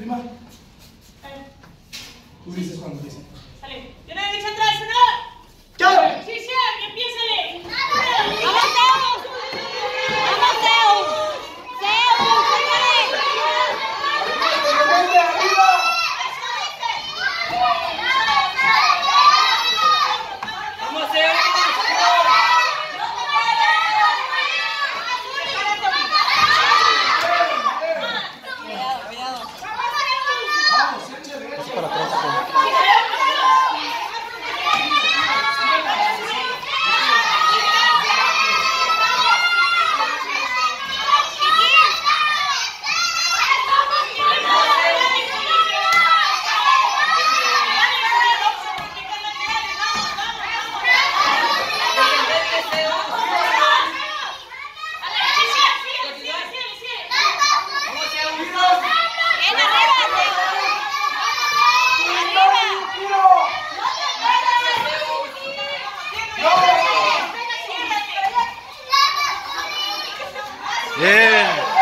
Prima. Tú dices cuando dices. Sale. Yo no he dicho atrás, ¿no? ¡Chao! Sí, sí, que empiézale. ¡Vamos, Zeus! ¡Vamos, Zeus! ¡Zeus, ¡vamos, Zeus! Bien.